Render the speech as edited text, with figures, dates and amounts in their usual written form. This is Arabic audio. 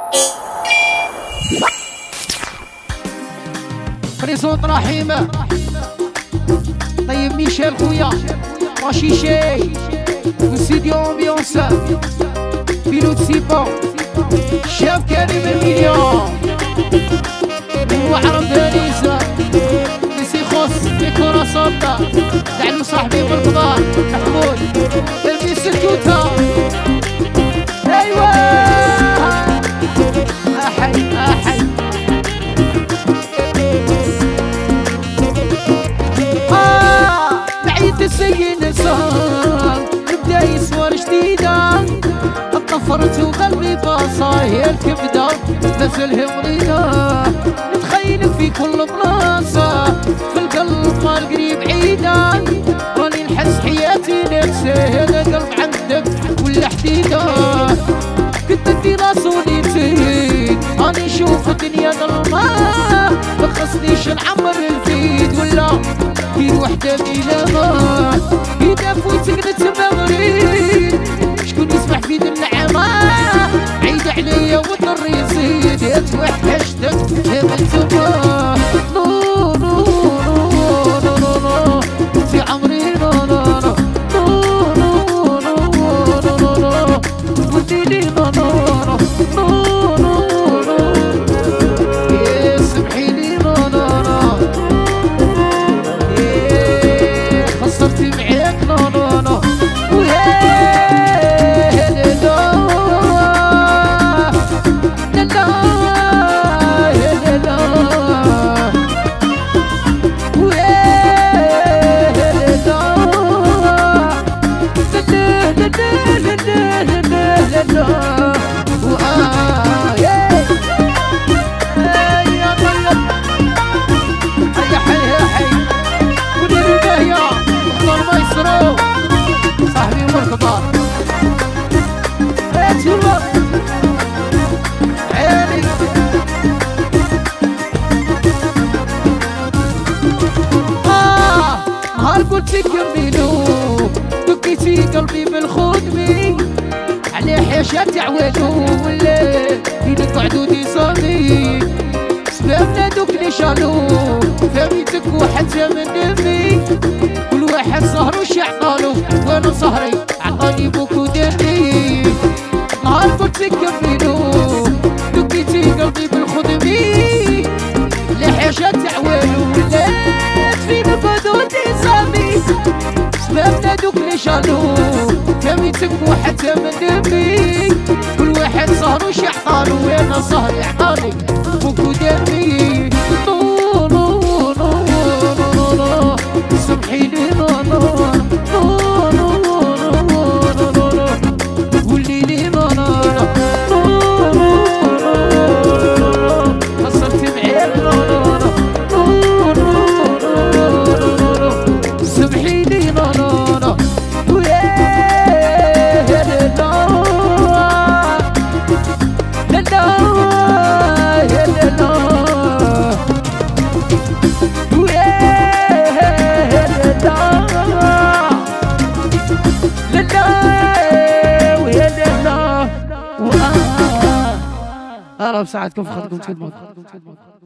فريزون رحيمة طيب ميشيل خويا ماشي شي وسيدي امبيونس بيلوت سيبا شاف كريم المليون وعرب باريس ميسي خوس بكرة صوتا زعلو صاحبي بالقضاء محمود البس التوتا ايوا احي بعيد السيد نسان نبدا يصور جديدة طفرت وقلبي باصاير كبده نزله مريضة نتخيلك في كل بلاصة في القلب ما القريب عيدة راني نحس حياتي نفسي هذا قلب عندك ولا حديدة كنت انتي راسولي تزيد راني نشوف الدنيا ظلمة ما خصنيش نعمر الفيد ولا في وحدة بيلامة إذا فوتك نتمغري شكون يسمح في ذي النعمة عيد عليا وضر يزيد يتوحشتك يا بنتما نو نو نو نو نو نو في عمري نو نو نو نو نو نو نو نو قلتي لي نو نو نو نو نو يا سمحي لي نو نو نو خسرتي معاك نو نو نو صاحبي مركبة عيني نهار قلت كملو دقيتي قلبي بالخدمي على حيشات عوالو والليل في نقعدو دي صامي سبابنا دوك لي شالو فهميتك وحتى من دمي كل واحد سهرو شعطالو وانا سهري عطاني بوكو دمي نهار قلت كملو دقيتي قلبي بالخدمي لحاجات عوالو ولات في نقعدو دي صامي سبابنا دوك لي شالو فهميتك وحتى من دمي كل واحد سهرو شعطالو وانا سهري عطاني بوكو دمي نو نو نو نو نو سمحي لي نو نو نو نو نو نو نو قولي لي نو نو نو نو خسرتي معاك نو نو نو نو نو سمحي لي نو نو نو أرى بساعدكم في خدكم تكلمون